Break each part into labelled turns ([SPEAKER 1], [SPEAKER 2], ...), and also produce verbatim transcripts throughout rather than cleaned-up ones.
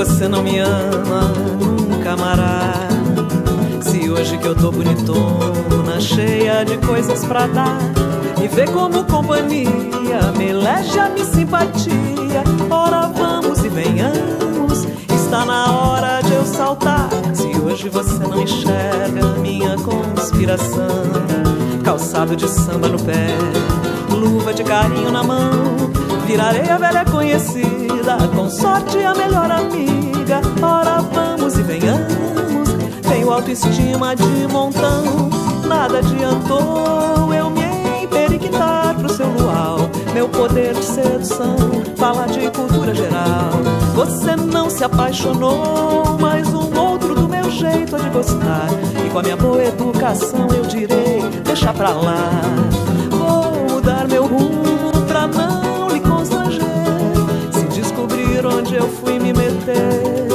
[SPEAKER 1] você não me ama, nunca amará. Se hoje que eu tô bonitona, cheia de coisas pra dar, me vê como companhia, me elege-me simpatia. Ora vamos e venhamos, está na hora de eu saltar. Se hoje você não enxerga minha conspiração, calçado de samba no pé, luva de carinho na mão, virarei a velha conhecida, com sorte a melhor amiga. Ora vamos e venhamos, tenho autoestima de montão. Nada adiantou eu me emperiquitar pro seu luau, meu poder de sedução fala de cultura geral. Você não se apaixonou, mas um outro do meu jeito de gostar, e com a minha boa educação eu direi, deixa pra lá. Vou mudar meu rumo pra não lhe constranger, se descobrir onde eu fui me meter.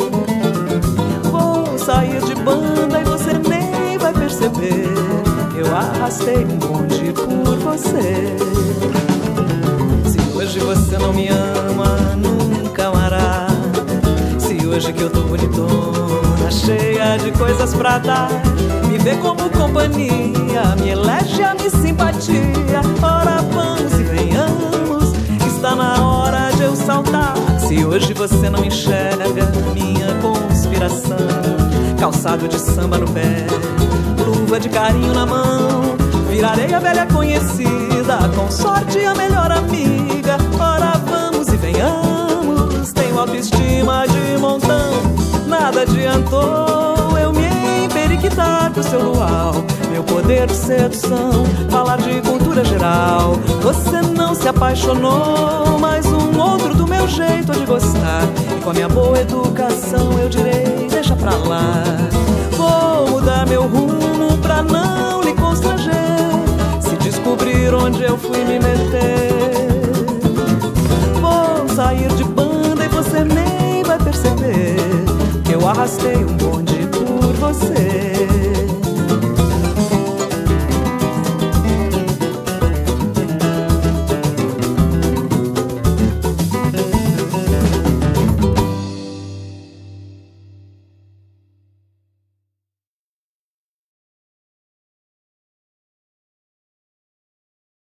[SPEAKER 1] Vou sair de banda e você nem vai perceber, eu arrastei um bonde por você. Se hoje você não me ama, nunca amará. Se hoje que eu tô bonitona, cheia de coisas pra dar, me vê como companhia, me elege-me simpatia. Ora vamos e venhamos, está na hora de eu saltar. Se hoje você não enxerga minha conspiração, calçado de samba no pé, luva de carinho na mão, virarei a velha conhecida, com sorte a melhor amiga. Ora vamos e venhamos, tenho autoestima de montão. Nada adiantou eu me emperiquitar pro seu luau, meu poder de sedução falar de cultura geral. Você não se apaixonou, mas um outro do meu jeito de gostar, e com a minha boa educação eu direi, deixa pra lá. Vou mudar meu rumo pra não lhe constranger, se descobrir onde eu fui me meter. Vou sair de banda e você nem vai perceber, que eu arrastei um bonde por você.